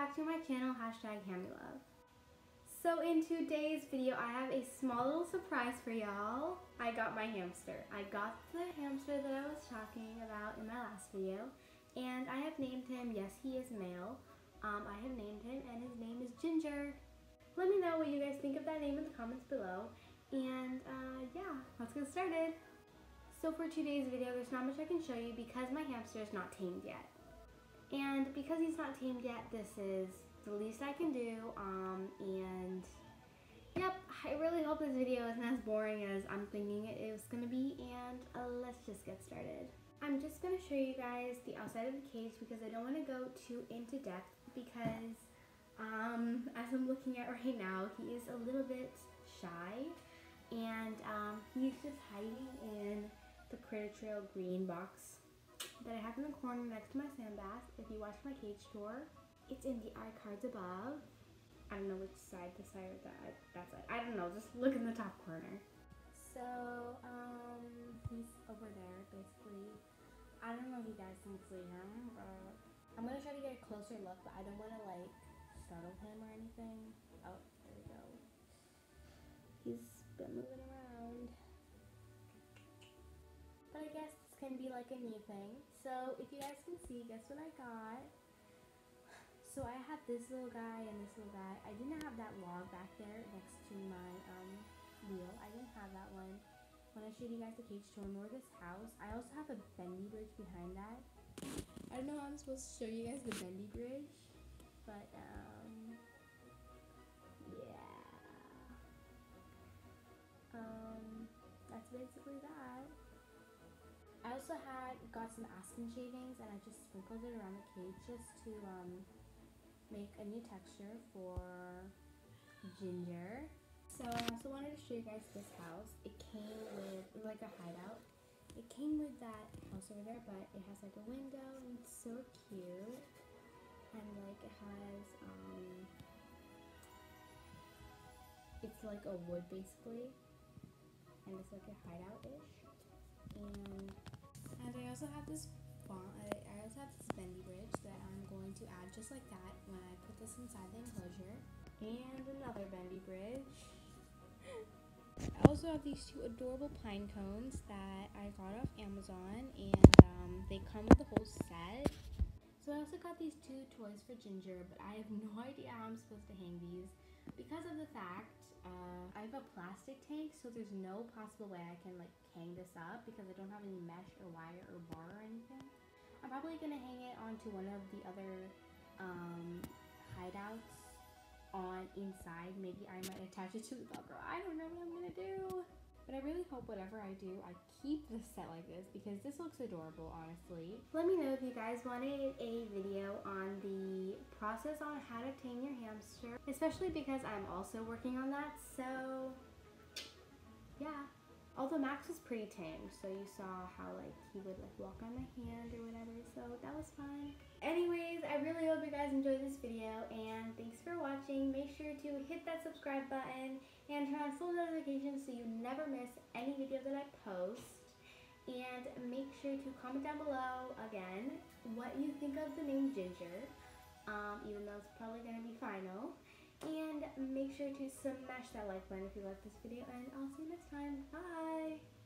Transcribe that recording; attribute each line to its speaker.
Speaker 1: back to my channel, #Hammylove. So in today's video, I have a small little surprise for y'all. I got my hamster. I got the hamster that I was talking about in my last video, and I have named him. Yes, he is male. I have named him, and his name is Ginger. Let me know what you guys think of that name in the comments below. And yeah, let's get started. So for today's video, there's not much I can show you because my hamster is not tamed yet. And because he's not tamed yet, this is the least I can do. And yep, I really hope this video isn't as boring as I'm thinking it was gonna be. And let's just get started. I'm just gonna show you guys the outside of the cage because I don't want to go too into depth because as I'm looking at right now, he is a little bit shy, and he's just hiding in the Critter Trail green box that I have in the corner next to my sand bath. If you watch my cage tour, it's in the iCards above. I don't know which side, this side or that side. I don't know, just look in the top corner. So, he's over there, basically. I don't know if you guys can see him, but I'm gonna try to get a closer look, but I don't want to, like, startle him or anything. Oh, there we go. He's been moving around. But I guess this can be like a new thing. So if you guys can see, guess what I got? So I have this little guy and this little guy. I didn't have that log back there next to my wheel. I didn't have that one when I showed you guys the cage tour, nor this house. I also have a bendy bridge behind that. I don't know how I'm supposed to show you guys the bendy bridge, but yeah. That's basically that. I also got some aspen shavings and I just sprinkled it around the cage just to make a new texture for Ginger. So I also wanted to show you guys this house. It came with like a hideout. It came with that house over there, but it has like a window and it's so cute. And like it has it's like a wood basically, and it's like a hideout-ish. And I also have this bendy bridge that I'm going to add just like that when I put this inside the enclosure. And another bendy bridge. I also have these two adorable pine cones that I got off Amazon, and they come with the whole set. So I also got these two toys for Ginger, but I have no idea how I'm supposed to hang these because of the fact I have a plastic tank, so there's no possible way I can like hang this up because I don't have any mesh or wire or bar or anything. I'm probably gonna hang it onto one of the other hideouts on inside. Maybe I might attach it to the Velcro. I don't know what I'm gonna do. But I really hope whatever I do, I keep this set like this because this looks adorable, honestly. Let me know if you guys wanted a video on the process on how to tame your hamster, especially because I'm also working on that. So yeah. Although Max was pretty tame, so you saw how like he would like walk on my hand or whatever, so that was fun. Anyways, I really hope you guys enjoyed this video, and thanks for watching. Make sure to hit that subscribe button and turn on full notifications so you never miss any video that I post. And make sure to comment down below again what you think of the name Ginger, even though it's probably going to be final. And make sure to smash that like button if you like this video, and I'll see you next time. Bye!